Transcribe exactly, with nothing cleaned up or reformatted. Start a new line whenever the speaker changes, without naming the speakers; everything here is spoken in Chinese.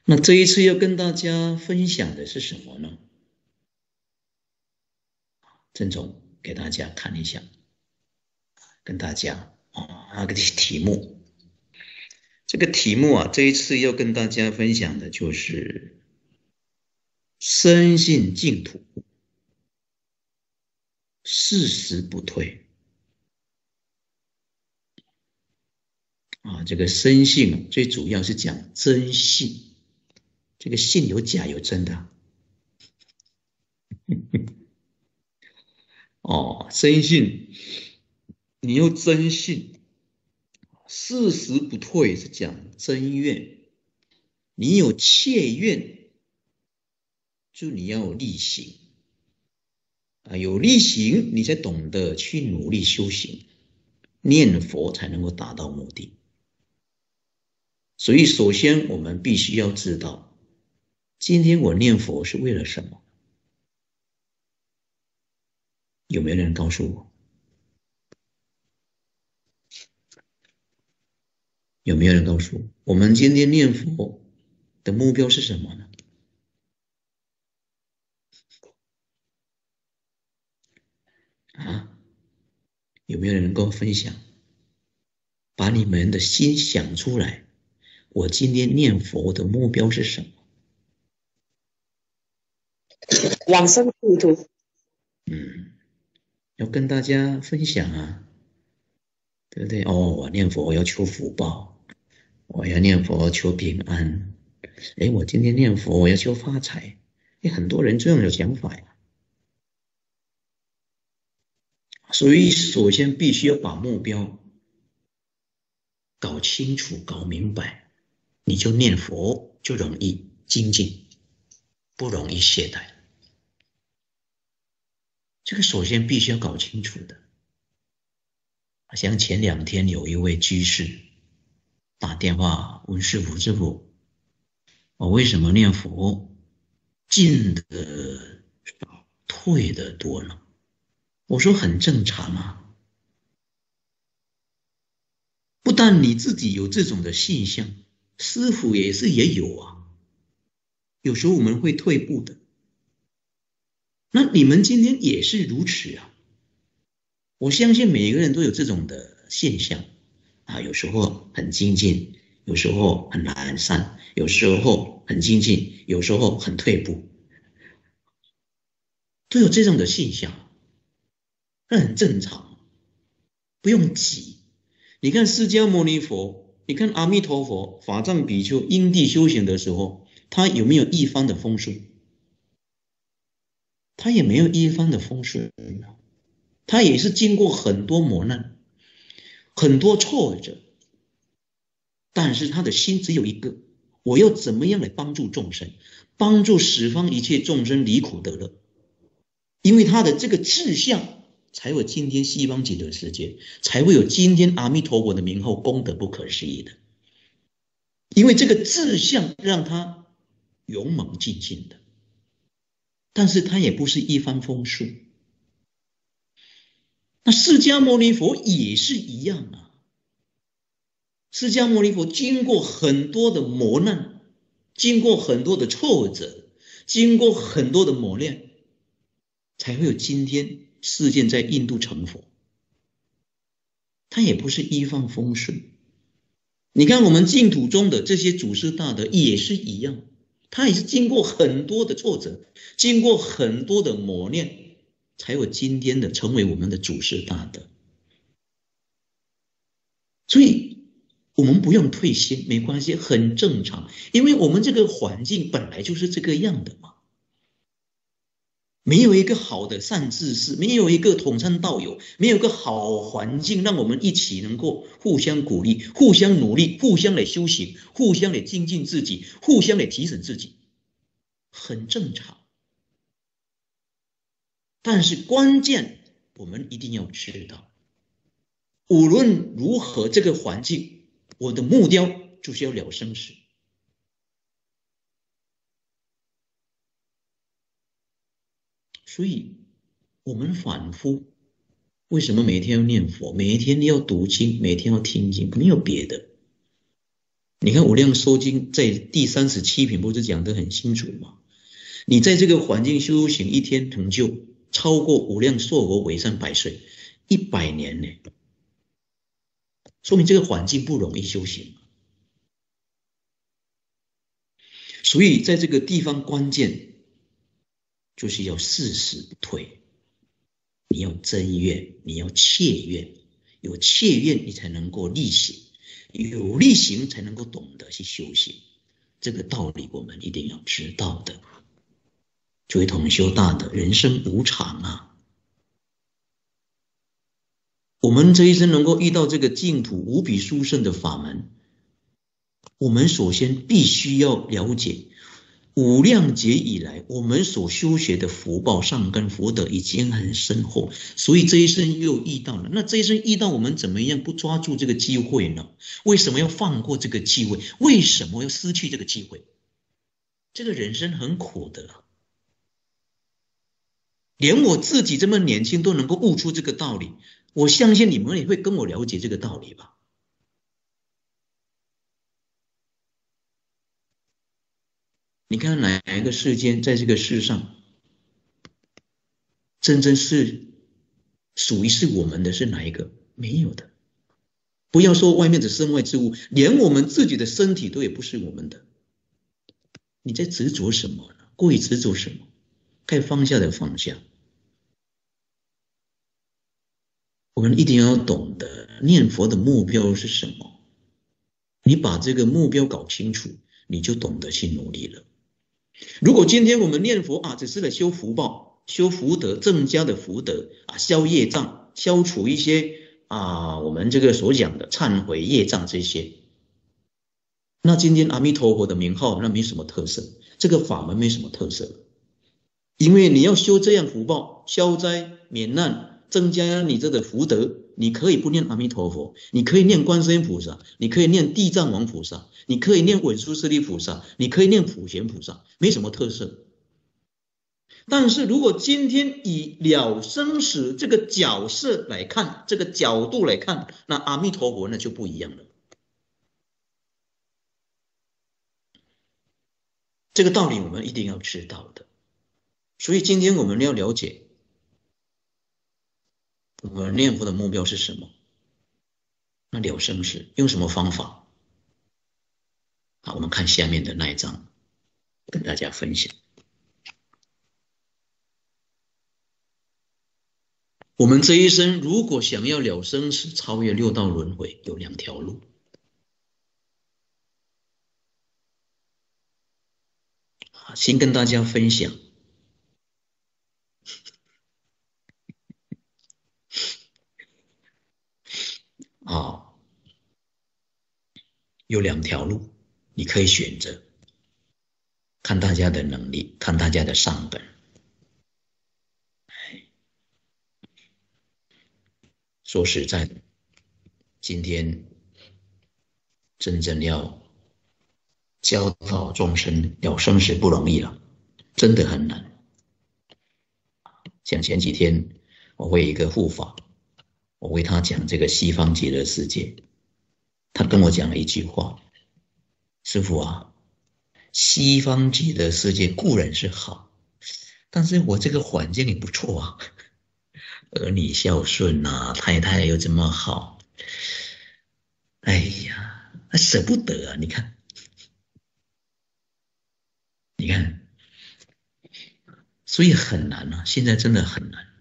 那这一次要跟大家分享的是什么呢？郑总给大家看一下，跟大家啊那个题目，这个题目啊，这一次要跟大家分享的就是深信净土，誓死不退啊。这个深信啊，最主要是讲真信，这个信有假有真的啊。哦，深信，你又真信，誓死不退是讲真愿，你有切愿，就你要有力行啊，有力行，你才懂得去努力修行，念佛才能够达到目的。所以，首先我们必须要知道，今天我念佛是为了什么？有没有人告诉我？有没有人告诉我，我们今天念佛的目标是什么呢？啊，有没有人能够分享？把你们的心想出来，我今天念佛的目标是什么？
往生净土。
嗯，要跟大家分享啊，对不对？哦，我念佛我要求福报，我要念佛求平安。诶，我今天念佛我要求发财。诶，很多人这样有想法呀。所以首先必须要把目标搞清楚、搞明白，你就念佛就容易精进，不容易懈怠。这个首先必须要搞清楚的。像前两天有一位居士打电话问师父，师父，我为什么念佛进的少，退的多呢？我说很正常啊。不但你自己有这种的现象，师父也是也有啊。有时候我们会退步的，那你们今天也是如此啊。我相信每个人都有这种的现象啊，有时候很精进，有时候很懒散，有时候很精进，有时候很退步，都有这种的现象，那很正常，不用急。你看释迦牟尼佛，你看阿弥陀佛，法藏比丘因地修行的时候，他有没有一方的风顺？他也没有一方的风顺，他也是经过很多磨难，很多挫折，但是他的心只有一个，我要怎么样来帮助众生，帮助十方一切众生离苦得乐。因为他的这个志向，才有今天西方极乐世界，才会有今天阿弥陀佛的名号，功德不可思议的。因为这个志向让他勇猛精进的，但是他也不是一帆风顺。那释迦牟尼佛也是一样啊。释迦牟尼佛经过很多的磨难，经过很多的挫折，经过很多的磨练，才会有今天世间在印度成佛。他也不是一帆风顺。你看我们净土中的这些祖师大德也是一样，他也是经过很多的挫折，经过很多的磨练，才有今天的成为我们的祖师大德。所以我们不用退心，没关系，很正常，因为我们这个环境本来就是这个样的嘛。没有一个好的善知识，没有一个统参道友，没有一个好环境，让我们一起能够互相鼓励、互相努力、互相来修行、互相来精进自己、互相来提升自己，很正常。但是关键我们一定要知道，无论如何这个环境，我的目标就是要了生死。所以我们反复，为什么每天要念佛，每一天要读经，每天要听经？没有别的， 你看《无量寿经》在第三十七品不是讲得很清楚吗？你在这个环境修行一天成就超过无量寿佛为善百岁，一百年呢，说明这个环境不容易修行。所以在这个地方关键就是要誓死不退，你要真愿，你要切愿，有切愿你才能够力行，有力行才能够懂得去修行，这个道理我们一定要知道的。诸位同修大德，人生无常啊，我们这一生能够遇到这个净土无比殊胜的法门，我们首先必须要了解无量劫以来我们所修学的福报善根福德已经很深厚，所以这一生又遇到了。那这一生遇到，我们怎么样不抓住这个机会呢？为什么要放过这个机会？为什么要失去这个机会？这个人生很苦的，连我自己这么年轻都能够悟出这个道理，我相信你们也会跟我了解这个道理吧。你看哪一个世间在这个世上真正是属于是我们的是哪一个？没有的。不要说外面的身外之物，连我们自己的身体都也不是我们的。你在执着什么呢？过于执着什么？该放下的放下。我们一定要懂得念佛的目标是什么。你把这个目标搞清楚，你就懂得去努力了。如果今天我们念佛啊，只是来修福报、修福德、增加的福德啊，消业障、消除一些啊我们这个所讲的忏悔业障这些，那今天阿弥陀佛的名号那没什么特色，这个法门没什么特色。因为你要修这样福报，消灾免难，增加你这个福德，你可以不念阿弥陀佛，你可以念观世音菩萨，你可以念地藏王菩萨，你可以念文殊师利菩萨，你可以念普贤菩萨，没什么特色。但是如果今天以了生死这个角色来看，这个角度来看，那阿弥陀佛那就不一样了。这个道理我们一定要知道的。所以今天我们要了解我们念佛的目标是什么，那了生死用什么方法？好，我们看下面的那一章，跟大家分享。我们这一生如果想要了生死，超越六道轮回，有两条路。先跟大家分享啊，有两条路你可以选择，看大家的能力，看大家的善根。说实在的，今天真正要教导众生了生死不容易了，真的很难。像前几天我为一个护法，我为他讲这个西方极乐世界，他跟我讲了一句话，师父啊，西方极乐世界固然是好，但是我这个环境也不错啊，儿女孝顺啊，太太又这么好，哎呀，舍不得啊，你看你看，所以很难啊，现在真的很难。